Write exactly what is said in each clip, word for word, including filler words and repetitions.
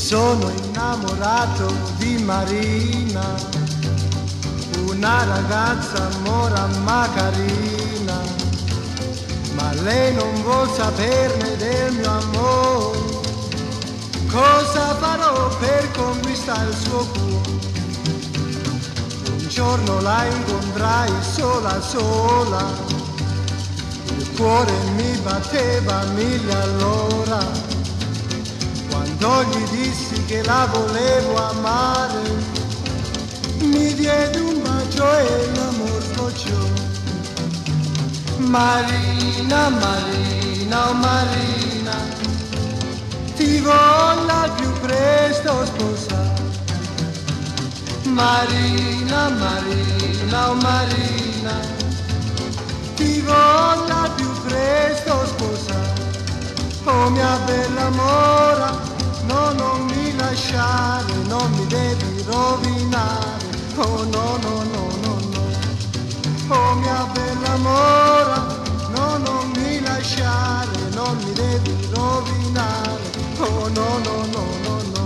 sono innamorato di Marina, una ragazza mora ma carina, ma lei non vuol saperne del mio amore. Cosa farò per conquistare il suo cuore? Un giorno la incontrai sola sola, il cuore mi batteva mille all'ora. Quando gli dissi che la volevo amare, mi diede un bacio e l'amor sbocciò. Marina, Marina, oh Marina, ti voglio più presto sposare. Marina, Marina, oh Marina, ti voglio più presto sposare. Oh mia bella mora, no, non mi lasciare, non mi devi rovinare. Oh no, no, no, no, no. Oh mia bella mora, no, non mi lasciare, non mi devi rovinare. Oh no, no, no, no, no.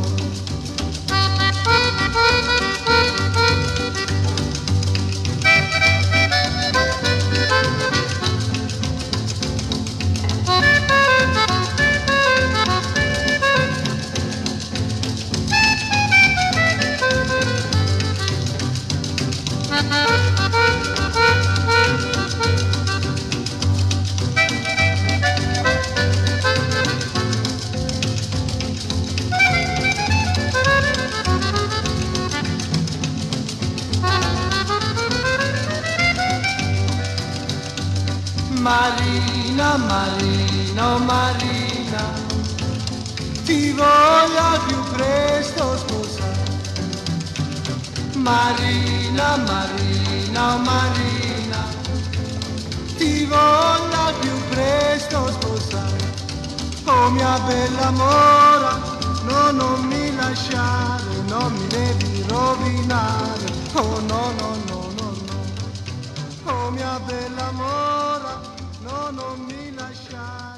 Marina, Marina, oh Marina, ti voglio più presto sposare. Marina, Marina, oh Marina, ti voglio più presto sposare. Oh mia bella mora, no, non mi lasciare, non mi devi rovinare. Oh no, no, no, no, no. Oh mia bella mora, no, non mi lasciare.